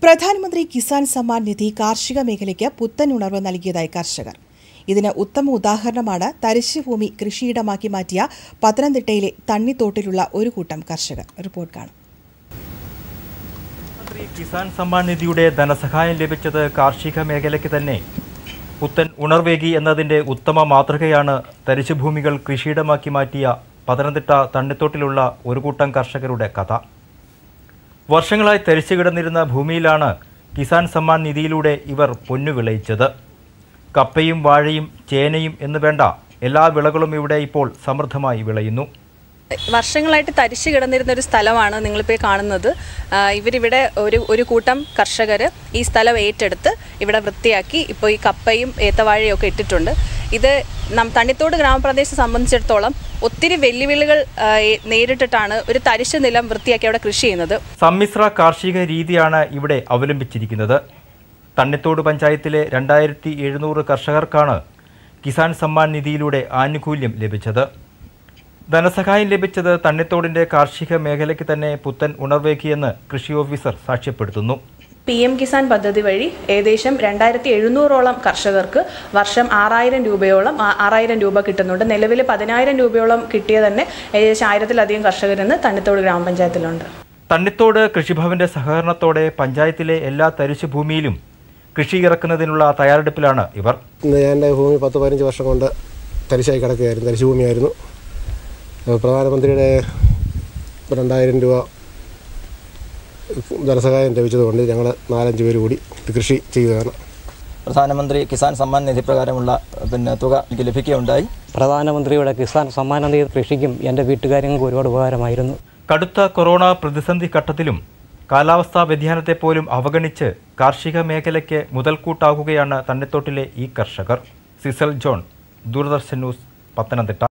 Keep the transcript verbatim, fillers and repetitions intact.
പ്രധാനമന്ത്രി കിസാൻ സമ്മാൻ നിധി കാർഷിക മേഖലയ്ക്ക് പുത്തൻ ഉണർവ് നൽകിയതായി കർഷകർ. ഇതിന് ഉത്തമ ഉദാഹരണമാണ് തരിശുഭൂമി കൃഷിയിടമാക്കി മാറ്റിയ പത്തനംതിട്ടയിലെ തണ്ണിത്തോട്ടിലുള്ള ഒരു കൂട്ടം കർഷകർ. റിപ്പോർട്ട് കാണാം. പ്രധാനമന്ത്രി കിസാൻ സമ്മാൻ നിധിയുടെ ധനസഹായം ലഭിച്ചത് കാർഷിക മേഖലയ്ക്ക് തന്നെ പുത്തൻ ഉണർവേകി എന്നതിൻ്റെ ഉത്തമ മാതൃകയാണ് തരിശുഭൂമികൾ കൃഷിയിടമാക്കി മാറ്റിയ പത്തനംതിട്ട തണ്ണിത്തോട്ടിലുള്ള ഒരു കൂട്ടം കർഷകരുടെ കഥ. വർഷങ്ങളായി തരിച്ചു കിടന്നിരുന്ന ഭൂമിയിലാണ് കിസാൻ സമ്മാൻ നിധിയിലൂടെ ഇവർ പൊന്നു വിളയിച്ചത്. കപ്പയും വാഴയും ചേനയും എന്ന് വേണ്ട എല്ലാ വിളകളും ഇവിടെ ഇപ്പോൾ സമൃദ്ധമായി വിളയുന്നു. വർഷങ്ങളായിട്ട് തരിച്ചു കിടന്നിരുന്ന ഒരു സ്ഥലമാണ് നിങ്ങളിപ്പോൾ കാണുന്നത്. ഇവരിവിടെ ഒരു ഒരു കൂട്ടം കർഷകർ ഈ സ്ഥലം ഏറ്റെടുത്ത് ഇവിടെ വൃത്തിയാക്കി ഇപ്പോൾ ഈ കപ്പയും ഏത്തവാഴയും ഒക്കെ ഇട്ടിട്ടുണ്ട്. ഇത് നം തണ്ണിത്തോട് ഗ്രാമപ്രദേശത്തെ സംബന്ധിച്ചിടത്തോളം ഒത്തിരി വെല്ലുവിളികൾ നേരിട്ടിട്ടാണ് ഒരു തരിശു നിലം വൃത്തിയാക്കി അവിടെ കൃഷി ചെയ്യുന്നത്. സമ്മിശ്ര കാർഷിക രീതിയാണ് ഇവിടെ അവലംബിച്ചിരിക്കുന്നത്. തണ്ണിത്തോട് പഞ്ചായത്തിലെ രണ്ടായിരത്തി എഴുന്നൂറ് കർഷകർക്കാണ് കിസാൻ സമ്മാൻ നിധിയിലൂടെ ആനുകൂല്യം ലഭിച്ചത്. ധനസഹായം ലഭിച്ചത് തണ്ണിത്തോടിന്റെ കാർഷിക മേഖലയ്ക്ക് തന്നെ പുത്തൻ ഉണർവേക്കിയെന്ന് കൃഷി ഓഫീസർ സാക്ഷ്യപ്പെടുത്തുന്നു. പി എം കിസാൻ പദ്ധതി വഴി ഏകദേശം രണ്ടായിരത്തി എഴുന്നൂറോളം കർഷകർക്ക് വർഷം ആറായിരം രൂപയോളം ആറായിരം രൂപ കിട്ടുന്നുണ്ട്. നിലവിൽ പതിനായിരം രൂപയോളം കിട്ടിയ തന്നെ ഏകദേശം ആയിരത്തിലധികം കർഷകരിന്ന് തണ്ണിത്തോട് ഗ്രാമപഞ്ചായത്തിലുണ്ട്. തണ്ണിത്തോട് കൃഷിഭവന്റെ സഹകരണത്തോടെ പഞ്ചായത്തിലെ എല്ലാ തരിശുഭൂമിയിലും കൃഷി ഇറക്കുന്നതിനുള്ള തയ്യാറെടുപ്പിലാണ് ഇവർ. എൻ്റെ ഭൂമി പത്ത് പതിനഞ്ച് വർഷം കൊണ്ട് തരിശായി കിടക്കുകയായിരുന്നു, തരിശുഭൂമിയായിരുന്നു. പ്രധാനമന്ത്രിയുടെ രണ്ടായിരം രൂപ ധനസഹായം ലഭിച്ചതുകൊണ്ട് ഞങ്ങൾ നാലഞ്ച് പേര് കൂടി കൃഷി ചെയ്യുകയാണ്. പ്രധാനമന്ത്രി കിസാൻ സമ്മാൻ നിധി പ്രകാരമുള്ള പിന്നെ തുക എനിക്ക് ലഭിക്കുകയുണ്ടായി. പ്രധാനമന്ത്രിയുടെ കിസാൻ സമ്മാൻ നിധി കൃഷിക്കും എൻ്റെ വീട്ടുകാര്യങ്ങൾക്ക് ഒരുപാട് ഉപകാരമായിരുന്നു. കടുത്ത കൊറോണ പ്രതിസന്ധി ഘട്ടത്തിലും കാലാവസ്ഥാ വ്യതിയാനത്തെ പോലും അവഗണിച്ച് കാർഷിക മേഖലയ്ക്ക് മുതൽക്കൂട്ടാകുകയാണ് തണ്ണിത്തോട്ടിലെ ഈ കർഷകർ. സിസൽ ജോൺ, ദൂരദർശൻ ന്യൂസ്, പത്തനംതിട്ട.